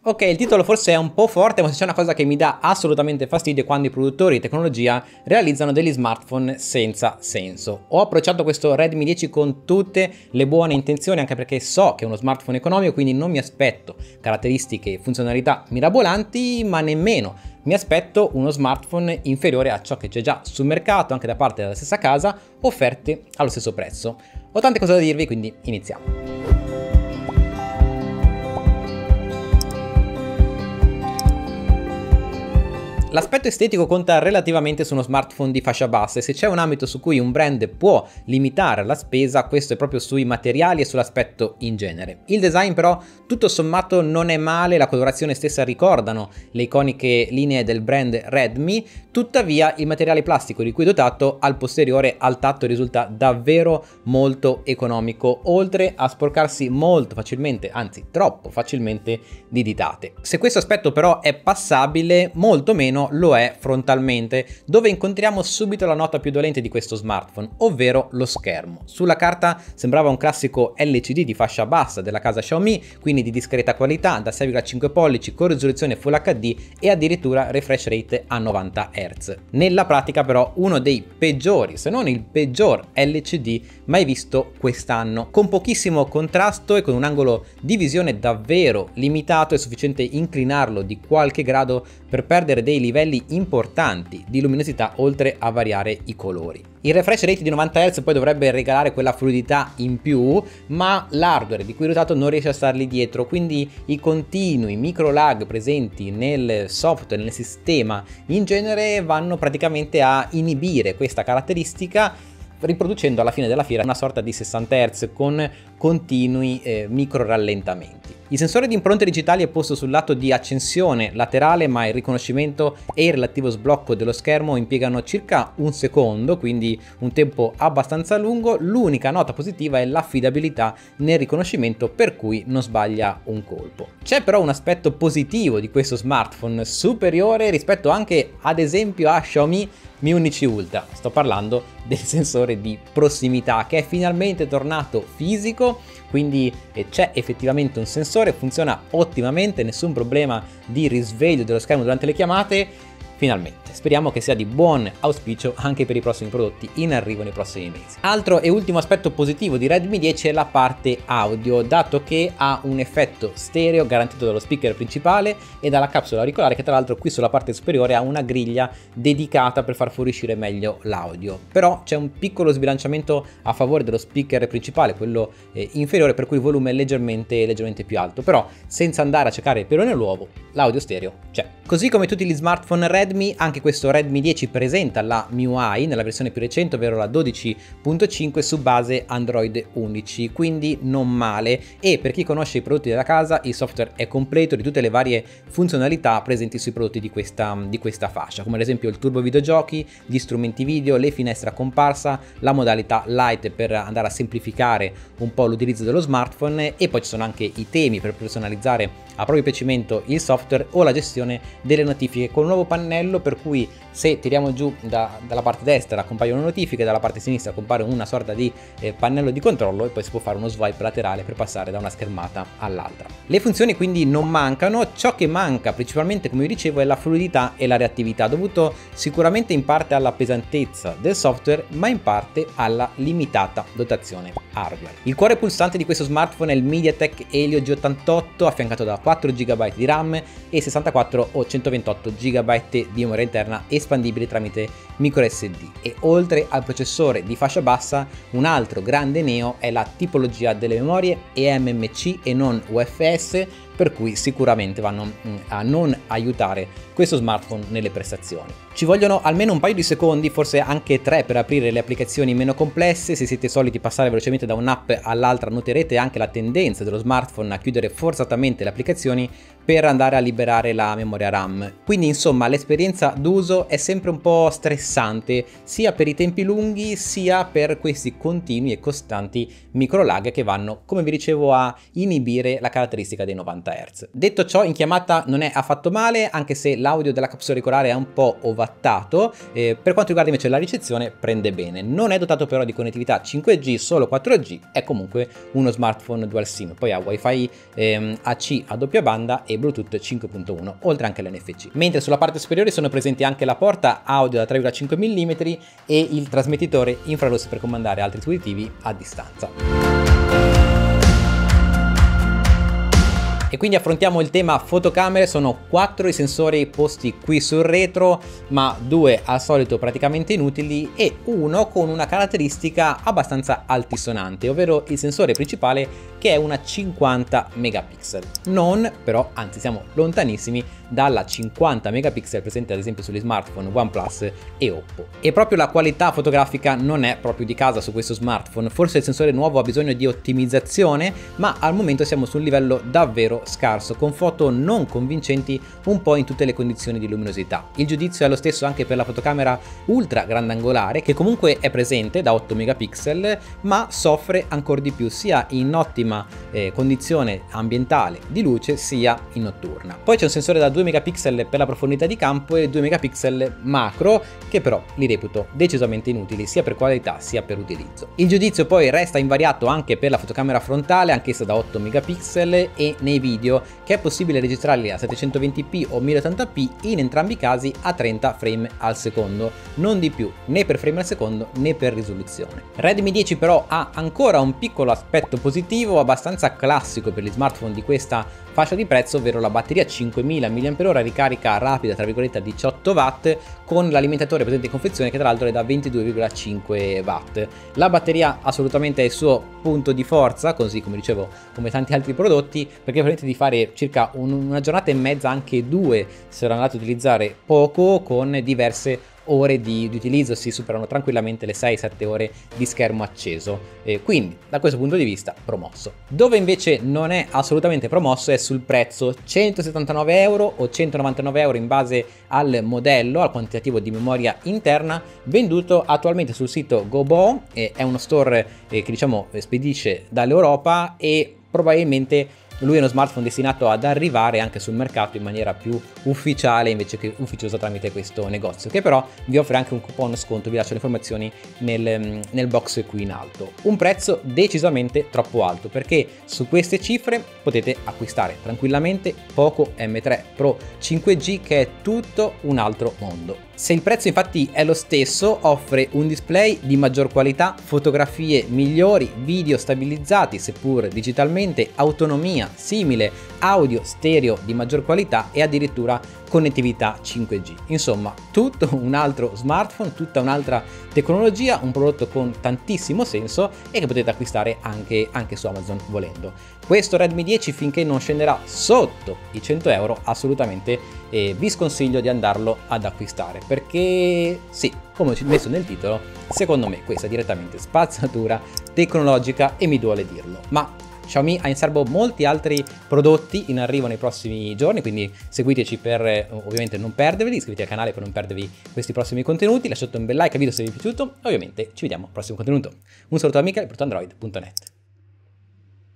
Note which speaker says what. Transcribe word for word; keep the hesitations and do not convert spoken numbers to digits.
Speaker 1: Ok, il titolo forse è un po' forte, ma se c'è una cosa che mi dà assolutamente fastidio è quando i produttori di tecnologia realizzano degli smartphone senza senso. Ho approcciato questo Redmi dieci con tutte le buone intenzioni, anche perché so che è uno smartphone economico, quindi non mi aspetto caratteristiche e funzionalità mirabolanti, ma nemmeno mi aspetto uno smartphone inferiore a ciò che c'è già sul mercato, anche da parte della stessa casa, offerte allo stesso prezzo. Ho tante cose da dirvi, quindi iniziamo. L'aspetto estetico conta relativamente su uno smartphone di fascia bassa e se c'è un ambito su cui un brand può limitare la spesa, questo è proprio sui materiali e sull'aspetto in genere. Il design però tutto sommato non è male, la colorazione stessa ricordano le iconiche linee del brand Redmi, tuttavia il materiale plastico di cui è dotato al posteriore al tatto risulta davvero molto economico, oltre a sporcarsi molto facilmente, anzi troppo facilmente, di ditate. Se questo aspetto però è passabile, molto meno lo è frontalmente, dove incontriamo subito la nota più dolente di questo smartphone, ovvero lo schermo. Sulla carta sembrava un classico L C D di fascia bassa della casa Xiaomi, quindi di discreta qualità, da sei virgola cinque pollici con risoluzione Full H D e addirittura refresh rate a novanta hertz. Nella pratica però uno dei peggiori, se non il peggior L C D mai visto quest'anno, con pochissimo contrasto e con un angolo di visione davvero limitato, è sufficiente inclinarlo di qualche grado per perdere dei livelli importanti di luminosità, oltre a variare i colori. Il refresh rate di novanta hertz poi dovrebbe regalare quella fluidità in più, ma l'hardware di cui è dotato non riesce a stargli dietro, quindi i continui micro lag presenti nel software, nel sistema in genere, vanno praticamente a inibire questa caratteristica, riproducendo alla fine della fiera una sorta di sessanta hertz con continui eh, micro rallentamenti. Il sensore di impronte digitali è posto sul lato di accensione laterale, ma il riconoscimento e il relativo sblocco dello schermo impiegano circa un secondo, quindi un tempo abbastanza lungo. L'unica nota positiva è l'affidabilità nel riconoscimento, per cui non sbaglia un colpo. C'è però un aspetto positivo di questo smartphone, superiore rispetto anche ad esempio a Xiaomi Mi Unici Ultra. Sto parlando del sensore di prossimità, che è finalmente tornato fisico, quindi c'è effettivamente un sensore, funziona ottimamente, nessun problema di risveglio dello schermo durante le chiamate. Finalmente, speriamo che sia di buon auspicio anche per i prossimi prodotti in arrivo nei prossimi mesi. Altro e ultimo aspetto positivo di Redmi dieci è la parte audio, dato che ha un effetto stereo garantito dallo speaker principale e dalla capsula auricolare, che tra l'altro qui sulla parte superiore ha una griglia dedicata per far fuoriuscire meglio l'audio. Però c'è un piccolo sbilanciamento a favore dello speaker principale, quello eh, inferiore, per cui il volume è leggermente, leggermente più alto, però senza andare a cercare il pelo nell'uovo, l'audio stereo c'è. Così come tutti gli smartphone Redmi, anche questo Redmi dieci presenta la M I U I nella versione più recente, ovvero la dodici punto cinque su base Android undici, quindi non male, e per chi conosce i prodotti della casa il software è completo di tutte le varie funzionalità presenti sui prodotti di questa, di questa fascia, come ad esempio il turbo videogiochi, gli strumenti video, le finestre a comparsa, la modalità light per andare a semplificare un po' l'utilizzo dello smartphone, e poi ci sono anche i temi per personalizzare a proprio piacimento il software o la gestione delle notifiche con un nuovo pannello, per cui se tiriamo giù da, dalla parte destra compaiono notifiche, dalla parte sinistra compare una sorta di eh, pannello di controllo, e poi si può fare uno swipe laterale per passare da una schermata all'altra. Le funzioni quindi non mancano, ciò che manca principalmente, come vi dicevo, è la fluidità e la reattività, dovuto sicuramente in parte alla pesantezza del software, ma in parte alla limitata dotazione hardware. Il cuore pulsante di questo smartphone è il MediaTek Helio G ottantotto, affiancato da quattro giga di RAM e sessantaquattro o centoventotto giga di memoria interna espandibili tramite micro S D. E oltre al processore di fascia bassa, un altro grande neo è la tipologia delle memorie E M M C e non U F S, per cui sicuramente vanno a non aiutare questo smartphone nelle prestazioni. Ci vogliono almeno un paio di secondi, forse anche tre, per aprire le applicazioni meno complesse. Se siete soliti passare velocemente da un'app all'altra, noterete anche la tendenza dello smartphone a chiudere forzatamente le applicazioni per andare a liberare la memoria RAM. Quindi insomma l'esperienza d'uso è sempre un po' stressante, sia per i tempi lunghi sia per questi continui e costanti micro lag che vanno, come vi dicevo, a inibire la caratteristica dei novanta ottanta hertz. Detto ciò, in chiamata non è affatto male, anche se l'audio della capsula auricolare è un po' ovattato. Eh, per quanto riguarda invece la ricezione, prende bene. Non è dotato però di connettività cinque G, solo quattro G, è comunque uno smartphone dual SIM. Poi ha Wi-Fi ehm, A C a doppia banda e Bluetooth cinque punto uno, oltre anche l'N F C. Mentre sulla parte superiore sono presenti anche la porta audio da tre virgola cinque millimetri e il trasmettitore infrarossi per comandare altri dispositivi a distanza. E quindi affrontiamo il tema fotocamere. Sono quattro i sensori posti qui sul retro, ma due al solito praticamente inutili e uno con una caratteristica abbastanza altisonante, ovvero il sensore principale che è una cinquanta megapixel. Non però, anzi siamo lontanissimi dalla cinquanta megapixel presente ad esempio sugli smartphone OnePlus e Oppo. E proprio la qualità fotografica non è proprio di casa su questo smartphone. Forse il sensore nuovo ha bisogno di ottimizzazione, ma al momento siamo su un livello davvero scarso, con foto non convincenti un po' in tutte le condizioni di luminosità. Il giudizio è lo stesso anche per la fotocamera ultra grandangolare, che comunque è presente da otto megapixel, ma soffre ancora di più sia in ottima eh, condizione ambientale di luce sia in notturna. Poi c'è un sensore da due megapixel per la profondità di campo e due megapixel macro, che però li reputo decisamente inutili sia per qualità sia per utilizzo. Il giudizio poi resta invariato anche per la fotocamera frontale, anch'essa da otto megapixel, e nei video, che è possibile registrarli a settecentoventi p o mille ottanta p, in entrambi i casi a trenta frame al secondo, non di più né per frame al secondo né per risoluzione. Redmi dieci però ha ancora un piccolo aspetto positivo abbastanza classico per gli smartphone di questa fascia di prezzo, ovvero la batteria cinquemila milliamperi orari, ricarica rapida tra virgolette a diciotto watt, con l'alimentatore presente in confezione che tra l'altro è da ventidue virgola cinque watt. La batteria assolutamente è il suo punto di forza, così come dicevo come tanti altri prodotti, perché permette di fare circa un, una giornata e mezza, anche due se lo andate a utilizzare poco, con diverse ore di, di utilizzo. Si superano tranquillamente le sei sette ore di schermo acceso, e quindi da questo punto di vista promosso. Dove invece non è assolutamente promosso è sul prezzo: centosettantanove euro o centonovantanove euro in base al modello, al quantitativo di memoria interna, venduto attualmente sul sito Gobo. Eh, è uno store eh, che diciamo spedisce dall'Europa, e probabilmente lui è uno smartphone destinato ad arrivare anche sul mercato in maniera più ufficiale invece che ufficiosa tramite questo negozio, che però vi offre anche un coupon sconto. Vi lascio le informazioni nel, nel box qui in alto. Un prezzo decisamente troppo alto, perché su queste cifre potete acquistare tranquillamente Poco M tre Pro cinque G, che è tutto un altro mondo. Se il prezzo infatti è lo stesso, offre un display di maggior qualità, fotografie migliori, video stabilizzati seppur digitalmente, autonomia simile, audio stereo di maggior qualità e addirittura connettività cinque G. Insomma, tutto un altro smartphone, tutta un'altra tecnologia, un prodotto con tantissimo senso e che potete acquistare anche, anche su Amazon volendo. Questo Redmi dieci, finché non scenderà sotto i cento euro, assolutamente eh, vi sconsiglio di andarlo ad acquistare, perché sì, come ho messo nel titolo, secondo me questa è direttamente spazzatura tecnologica, e mi duole dirlo. Ma Xiaomi ha in serbo molti altri prodotti in arrivo nei prossimi giorni, quindi seguiteci per eh, ovviamente non perderveli, iscrivetevi al canale per non perdervi questi prossimi contenuti, lasciate un bel like al video se vi è piaciuto, ovviamente ci vediamo al prossimo contenuto. Un saluto da Michele per Android punto net.